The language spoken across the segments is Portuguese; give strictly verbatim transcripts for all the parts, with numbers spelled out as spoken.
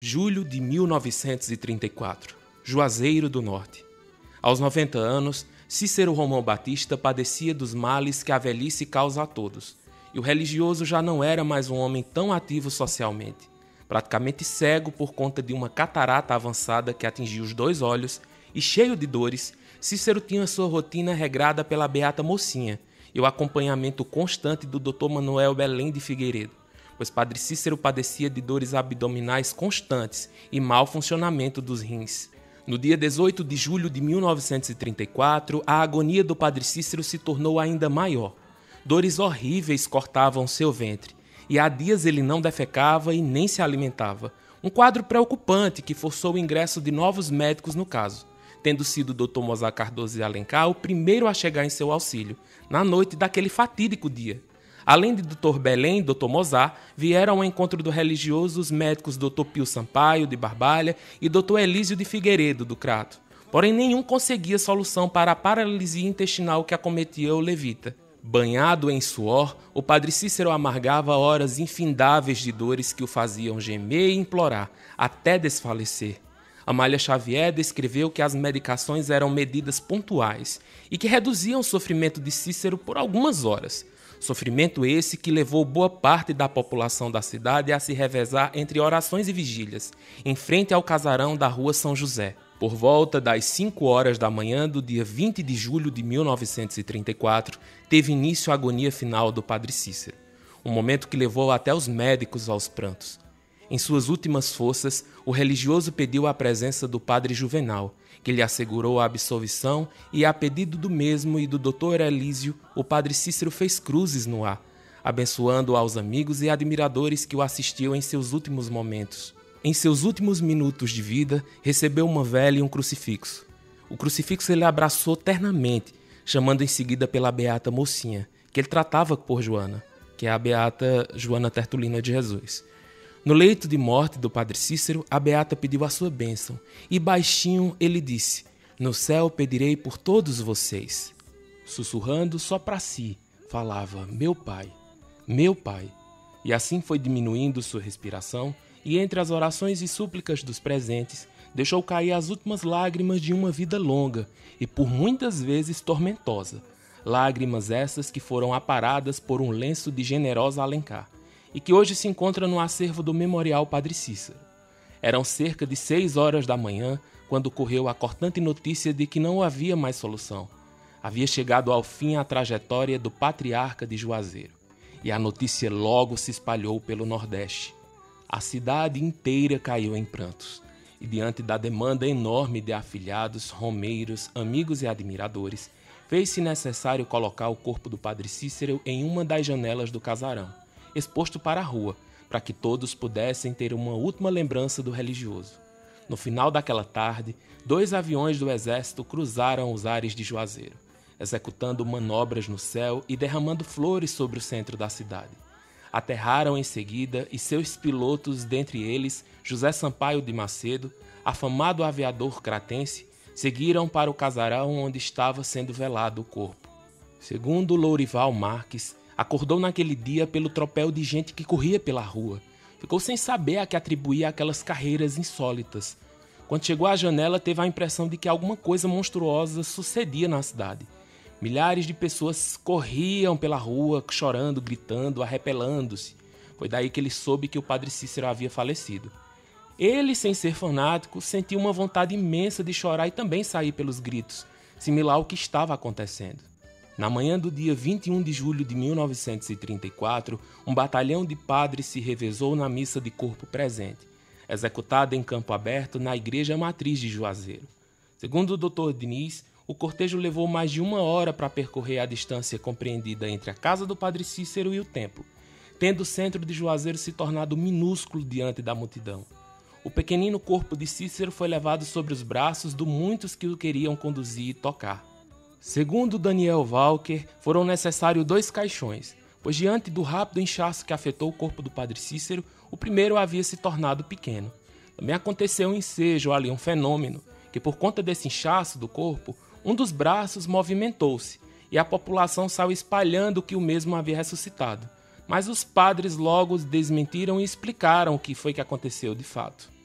julho de mil novecentos e trinta e quatro, Juazeiro do Norte. Aos noventa anos, Cícero Romão Batista padecia dos males que a velhice causa a todos, e o religioso já não era mais um homem tão ativo socialmente. Praticamente cego por conta de uma catarata avançada que atingia os dois olhos, e cheio de dores, Cícero tinha sua rotina regrada pela beata mocinha e o acompanhamento constante do doutor Manuel Belém de Figueiredo, pois Padre Cícero padecia de dores abdominais constantes e mau funcionamento dos rins. No dia dezoito de julho de mil novecentos e trinta e quatro, a agonia do Padre Cícero se tornou ainda maior. Dores horríveis cortavam seu ventre, e há dias ele não defecava e nem se alimentava. Um quadro preocupante que forçou o ingresso de novos médicos no caso, tendo sido o doutor Mozart Cardoso de Alencar o primeiro a chegar em seu auxílio, na noite daquele fatídico dia. Além de doutor Belém e doutor Mozart, vieram ao encontro do religioso os médicos doutor Pio Sampaio, de Barbalha, e doutor Elísio de Figueiredo, do Crato. Porém, nenhum conseguia solução para a paralisia intestinal que acometia o levita. Banhado em suor, o Padre Cícero amargava horas infindáveis de dores que o faziam gemer e implorar, até desfalecer. Amália Xavier descreveu que as medicações eram medidas pontuais e que reduziam o sofrimento de Cícero por algumas horas. Sofrimento esse que levou boa parte da população da cidade a se revezar entre orações e vigílias, em frente ao casarão da rua São José. Por volta das cinco horas da manhã do dia vinte de julho de mil novecentos e trinta e quatro, teve início a agonia final do Padre Cícero, um momento que levou até os médicos aos prantos. Em suas últimas forças, o religioso pediu a presença do Padre Juvenal, que lhe assegurou a absolvição, e a pedido do mesmo e do doutor Elísio, o Padre Cícero fez cruzes no ar, abençoando aos amigos e admiradores que o assistiam em seus últimos momentos. Em seus últimos minutos de vida, recebeu uma vela e um crucifixo. O crucifixo ele abraçou ternamente, chamando em seguida pela beata mocinha, que ele tratava por Joana, que é a beata Joana Tertulina de Jesus. No leito de morte do Padre Cícero, a beata pediu a sua bênção, e baixinho ele disse: "No céu pedirei por todos vocês." Sussurrando só para si, falava: "Meu pai, meu pai." E assim foi diminuindo sua respiração, e entre as orações e súplicas dos presentes, deixou cair as últimas lágrimas de uma vida longa e por muitas vezes tormentosa. Lágrimas essas que foram aparadas por um lenço de generosa Alencar, e que hoje se encontra no acervo do Memorial Padre Cícero. Eram cerca de seis horas da manhã quando correu a cortante notícia de que não havia mais solução. Havia chegado ao fim a trajetória do patriarca de Juazeiro, e a notícia logo se espalhou pelo Nordeste. A cidade inteira caiu em prantos, e diante da demanda enorme de afilhados, romeiros, amigos e admiradores, fez-se necessário colocar o corpo do Padre Cícero em uma das janelas do casarão, exposto para a rua, para que todos pudessem ter uma última lembrança do religioso. No final daquela tarde, dois aviões do exército cruzaram os ares de Juazeiro, executando manobras no céu e derramando flores sobre o centro da cidade. Aterraram em seguida e seus pilotos, dentre eles José Sampaio de Macedo, afamado aviador cratense, seguiram para o casarão onde estava sendo velado o corpo. Segundo Lourival Marques, acordou naquele dia pelo tropel de gente que corria pela rua. Ficou sem saber a que atribuía aquelas carreiras insólitas. Quando chegou à janela, teve a impressão de que alguma coisa monstruosa sucedia na cidade. Milhares de pessoas corriam pela rua, chorando, gritando, arrepelando-se. Foi daí que ele soube que o Padre Cícero havia falecido. Ele, sem ser fanático, sentiu uma vontade imensa de chorar e também sair pelos gritos, similar ao que estava acontecendo. Na manhã do dia vinte e um de julho de mil novecentos e trinta e quatro, um batalhão de padres se revezou na missa de corpo presente, executada em campo aberto na igreja matriz de Juazeiro. Segundo o doutor Diniz, o cortejo levou mais de uma hora para percorrer a distância compreendida entre a casa do Padre Cícero e o templo, tendo o centro de Juazeiro se tornado minúsculo diante da multidão. O pequenino corpo de Cícero foi levado sobre os braços de muitos que o queriam conduzir e tocar. Segundo Daniel Walker, foram necessários dois caixões, pois diante do rápido inchaço que afetou o corpo do Padre Cícero, o primeiro havia se tornado pequeno. Também aconteceu um ensejo ali, um fenômeno, que por conta desse inchaço do corpo, um dos braços movimentou-se e a população saiu espalhando que o mesmo havia ressuscitado. Mas os padres logo desmentiram e explicaram o que foi que aconteceu de fato.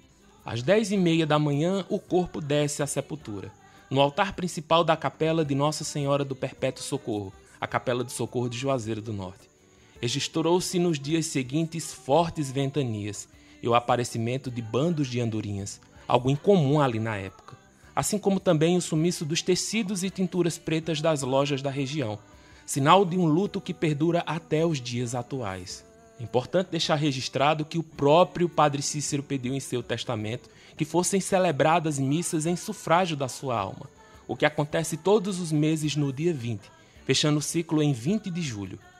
Às dez e meia da manhã, o corpo desce à sepultura, no altar principal da capela de Nossa Senhora do Perpétuo Socorro, a Capela de Socorro de Juazeiro do Norte. Registrou-se nos dias seguintes fortes ventanias e o aparecimento de bandos de andorinhas, algo incomum ali na época, assim como também o sumiço dos tecidos e tinturas pretas das lojas da região, sinal de um luto que perdura até os dias atuais. É importante deixar registrado que o próprio Padre Cícero pediu em seu testamento que fossem celebradas missas em sufrágio da sua alma, o que acontece todos os meses no dia vinte, fechando o ciclo em vinte de julho.